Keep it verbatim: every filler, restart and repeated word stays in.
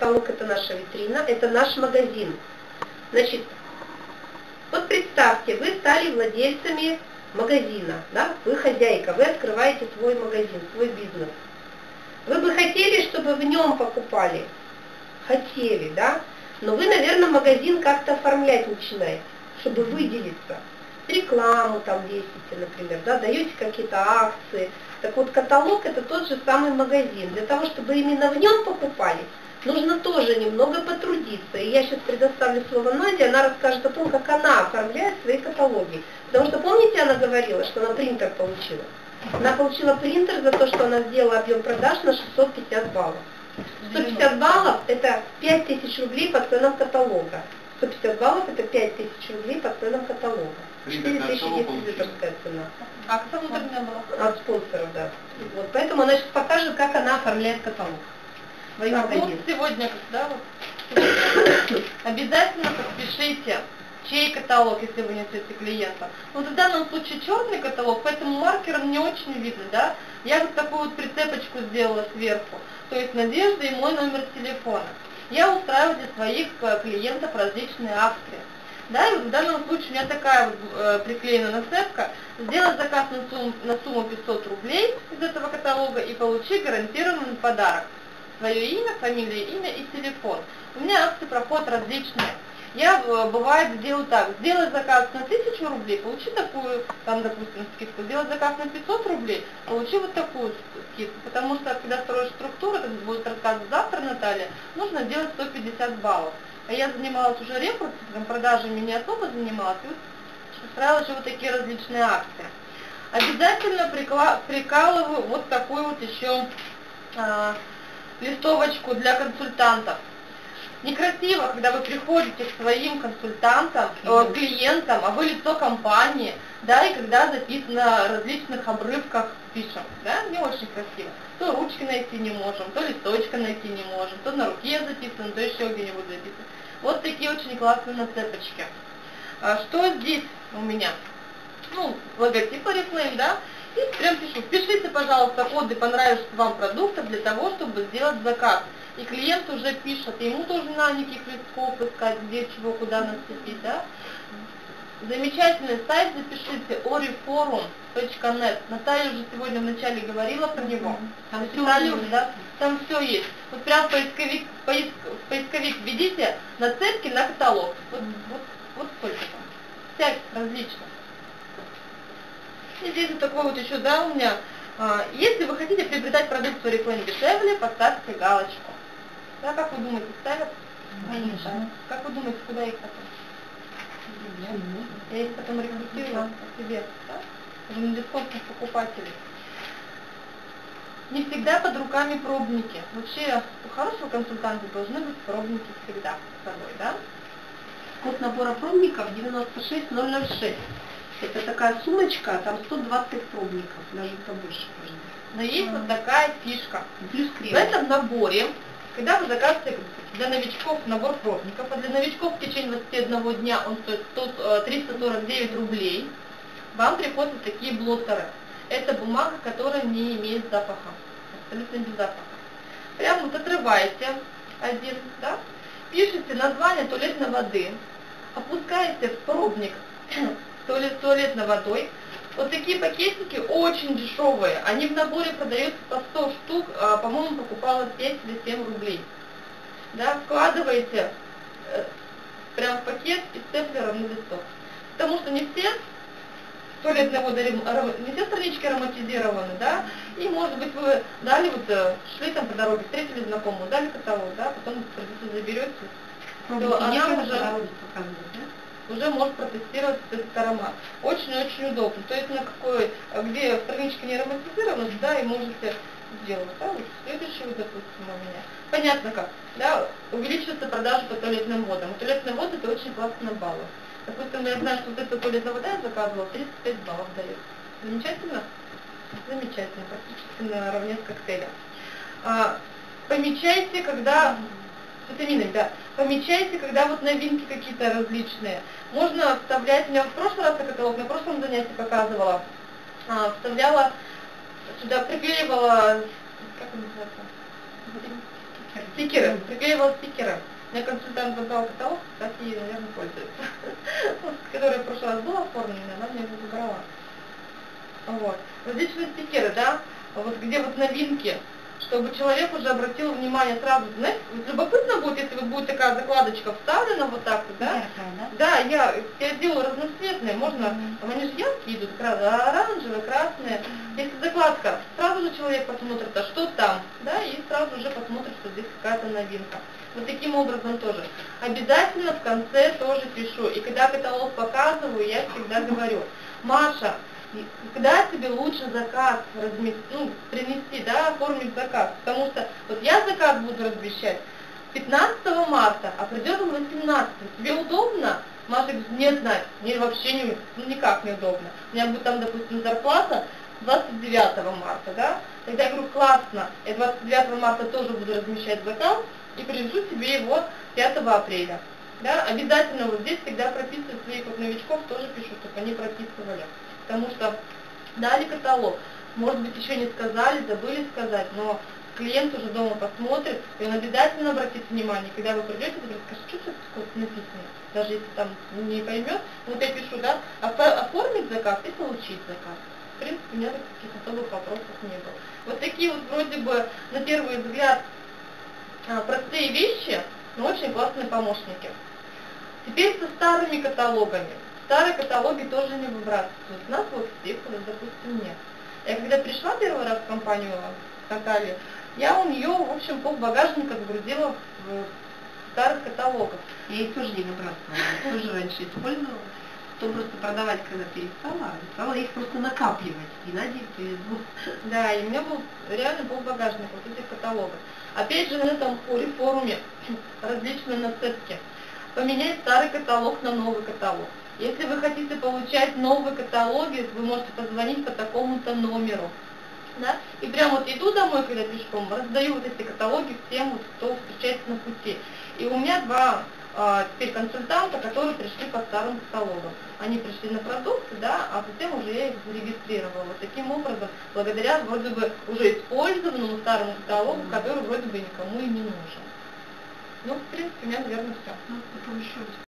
каталог это наша витрина, это наш магазин. Значит, вот представьте, вы стали владельцами магазина, да? Вы хозяйка, вы открываете свой магазин, свой бизнес. Вы бы хотели, чтобы в нем покупали? Хотели, да? Но вы, наверное, магазин как-то оформлять начинаете, чтобы выделиться. Рекламу там весите, например, да, даете какие-то акции. Так вот, каталог это тот же самый магазин. Для того, чтобы именно в нем покупали, нужно тоже немного потрудиться. И я сейчас предоставлю слово Наде, она расскажет о том, как она оформляет свои каталоги. Потому что, помните, она говорила, что она принтер получила? Она получила принтер за то, что она сделала объем продаж на шестьсот пятьдесят баллов. сто пятьдесят баллов это пять тысяч рублей по ценам каталога. сто пятьдесят баллов это пять тысяч рублей по ценам каталога. четыре тысячи дистрибьюторская цена. А кто внутренняя была? От спонсоров, да. Вот, поэтому она сейчас покажет, как она оформляет каталог. Так, ну, сегодня, да, вот, сегодня обязательно подпишите, чей каталог, если вы несете клиента. Вот в данном случае черный каталог, поэтому маркером не очень видно, да. Я вот такую вот прицепочку сделала сверху, то есть Надежда и мой номер телефона. Я устраиваю для своих клиентов различные акции. Да, и вот в данном случае у меня такая вот э, приклеена нацепка. Сделай заказ на сумму, на сумму пятьсот рублей из этого каталога и получи гарантированный подарок. Свое имя, фамилия, имя и телефон. У меня акции проходят различные. Я, бывает, делаю так: сделай заказ на тысячу рублей, получи такую, там, допустим, скидку. Сделай заказ на пятьсот рублей, получи вот такую скидку. Потому что, когда строишь структуру, это будет рассказывать завтра Наталья, нужно делать сто пятьдесят баллов. А я занималась уже рекрутингом, продажами не особо занималась, и вот устраивала же вот такие различные акции. Обязательно прикалываю вот такую вот еще а, листовочку для консультантов. Некрасиво, когда вы приходите к своим консультантам, э, клиентам, а вы лицо компании, да, и когда записано на различных обрывках пишем, да, не очень красиво. То ручки найти не можем, то листочка найти не можем, то на руке записано, то еще где-нибудь записано. Вот такие очень классные нацепочки. А что здесь у меня? Ну, логотип Oriflame, да, и прям пишу: пишите, пожалуйста, коды понравившихся вам продуктов для того, чтобы сделать заказ. И клиент уже пишет, ему тоже на никаких листков искать, где, чего, куда нацепить, да. Замечательный сайт, запишите oriforum точка нет. Наталья уже сегодня вначале говорила про него. Там все уже, да? Там все есть. Вот прям в поисковик, поиск, в поисковик введите нацепки на каталог. Вот, вот, вот столько там. Всяких различных. И здесь вот такой вот еще, да, у меня. А, если вы хотите приобретать продукцию Oriflame дешевле, поставьте галочку. Да, как вы думаете, ставят? Конечно. Как вы думаете, куда их потом? Я их потом рекрутирую к себе, да? Уже на дисконтных покупателей. Не всегда под руками пробники. Вообще у хорошего консультанта должны быть пробники всегда с собой, да? Код набора пробников девяносто шесть ноль ноль шесть. Это такая сумочка, там сто двадцать пробников, даже побольше. Но есть а. вот такая фишка. Плюс крем. В этом наборе, когда вы заказываете для новичков набор пробников, а для новичков в течение двадцати одного дня он стоит триста сорок девять рублей, вам приходят вот такие блоттеры. Это бумага, которая не имеет запаха, абсолютно без запаха. Прямо вот отрываете один, да, пишите название туалетной воды, опускаете в пробник туалет, туалетной водой. Вот такие пакетики очень дешевые, они в наборе продаются по сто штук, а, по-моему, покупала пять или семь рублей. Да, вкладываете э, прям в пакет и степлером на листок. Потому что не все туалетные воды, не все странички ароматизированы, да, и может быть вы дали, вот шли там по дороге, встретили знакомую, дали каталог, да, потом заберете, то она уже... уже может протестировать этот аромат. Очень-очень удобно. То есть на какой, где страничка не ароматизирована, да, и можете сделать. Да, вот следующий, вот, допустим, у меня. Понятно как, да, увеличивается продажа по туалетным водам. И туалетные воды это очень классно на баллы. Допустим, я знаю, что вот эта туалетная вода я заказывала, тридцать пять баллов дает. Замечательно? Замечательно, практически наравне с коктейлем. А, помечайте, когда... с витаминами, да. Помечайте, когда вот новинки какие-то различные. Можно вставлять, у меня в прошлый раз каталог, на прошлом занятии показывала, а, вставляла, сюда приклеивала, как он называется? Стикеры, приклеивала стикеры. У меня консультант забрал каталог, кстати, ей, наверное, пользуется. Которая в прошлый раз была оформлена, она мне его забрала. Вот. Различные стикеры, да, вот где вот новинки, чтобы человек уже обратил внимание сразу, знаете, вот любопытно будет, если вот будет такая закладочка вставлена вот так вот, да? Яркая, да? Да, я, я делаю разноцветные, можно, mm-hmm. они же яркие идут, оранжевые, красные. Если закладка, сразу же человек посмотрит, а что там, да, и сразу же посмотрит, что здесь какая-то новинка. Вот таким образом тоже. Обязательно в конце тоже пишу, и когда каталог показываю, я всегда говорю: Маша, когда тебе лучше заказ разместить, ну, принести, да, оформить заказ? Потому что вот я заказ буду размещать пятнадцатого марта, а придет он восемнадцатого. Тебе удобно? Маша говорит: нет, Надь, мне вообще не, ну, никак не удобно. У меня будет там, допустим, зарплата двадцать девятого марта, да? Тогда я говорю: классно, я двадцать девятого марта тоже буду размещать заказ и привезу тебе его пятого апреля. Да? Обязательно вот здесь всегда прописываю своих вот новичков, тоже пишу, чтобы они прописывали. Потому что дали каталог, может быть, еще не сказали, забыли сказать, но клиент уже дома посмотрит, и он обязательно обратит внимание, когда вы придете, вы скажете: что тут написано, даже если там не поймет, вот я пишу, да, оформить заказ и получить заказ. В принципе, у меня таких особых вопросов не было. Вот такие вот вроде бы на первый взгляд простые вещи, но очень классные помощники. Теперь со старыми каталогами. Старые каталоги тоже не выбрасывают. У нас вот всех, допустим, нет. Я когда пришла первый раз в компанию Натальи, я у нее, в общем, пол багажника загрузила в старых каталогах. Я их тоже не выбрасывала, тоже раньше использовала. То просто продавать, когда перестала, а стала их просто накапливать. И Наде их привезу. Да, и у меня был реально пол багажника вот этих каталогов. Опять же, на этом форуме различные нацепки. Поменять старый каталог на новый каталог. Если вы хотите получать новые каталоги, вы можете позвонить по такому-то номеру. Да? И прямо вот иду домой, когда пешком, раздаю вот эти каталоги всем, вот, кто встречается на пути. И у меня два а, теперь консультанта, которые пришли по старым каталогам. Они пришли на продукты, да, а затем уже я их зарегистрировала. Вот таким образом, благодаря вроде бы уже использованному старому каталогу, который вроде бы никому и не нужен. Ну, в принципе, у меня, наверное, все. Ну, потом еще